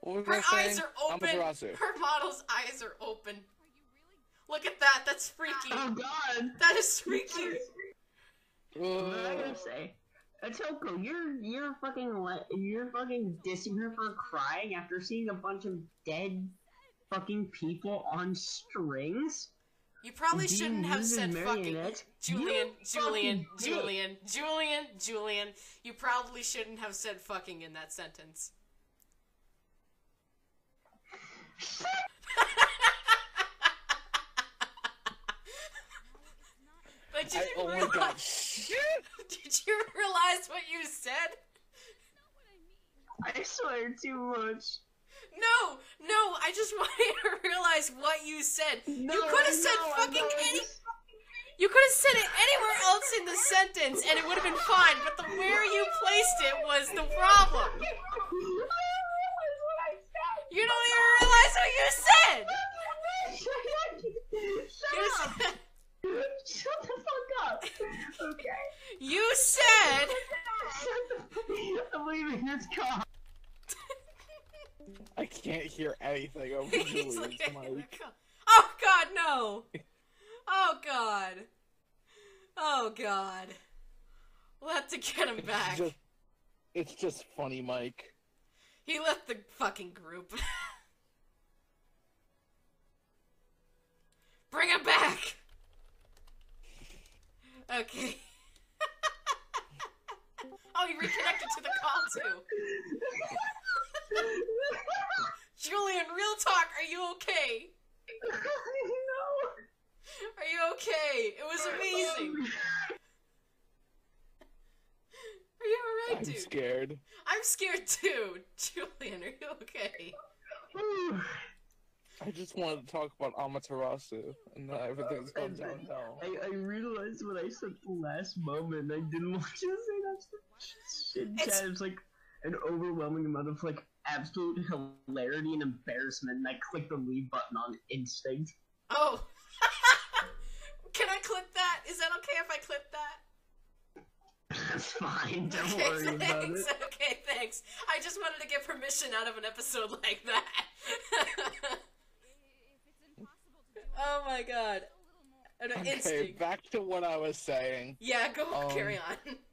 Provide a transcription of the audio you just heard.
What was Her I eyes saying? are open. Amaterasu. Her model's eyes are open. Look at that. That's freaky. Oh god. That is freaky. What am I gonna say? Atoko, you're fucking dissing her for crying after seeing a bunch of dead fucking people on strings? You probably Being shouldn't have used as said fucking. marionettes? Julian, You Julian, fucking Julian, Julian, Julian. You probably shouldn't have said fucking in that sentence. But did you realize? Did you realize what you said? I swear too much. No, I just want you to realize what you said. No, you could have said fucking any. You could have said it anywhere else in the sentence, and it would have been fine. But the where you placed it was the problem. You don't even realize what you said. Shut the fuck up. Okay. You said. I'm leaving this car. I can't hear anything over Julian's mic. Oh god, no! Oh god. Oh god. We'll have to get him back. It's just funny, Mike. He left the fucking group. Bring him back! Okay. Oh, he reconnected to the call too. Julian, real talk, are you okay? No. Are you okay? It was amazing. Are you alright, dude? I'm scared. I'm scared too. Julian, are you okay? I just wanted to talk about Amaterasu and everything's gone downhill. I realized when I said the last moment, I didn't want you to say that shit. Chat. It's like an overwhelming amount of like absolute hilarity and embarrassment, and I clicked the leave button on instinct. Oh. Can I clip that? Is that okay if I clip that? That's fine, don't Okay, worry thanks. about it. Okay, thanks. I just wanted to get permission out of an episode like that. Oh my god. Okay, Instinct. back to what I was saying. Yeah, go carry on.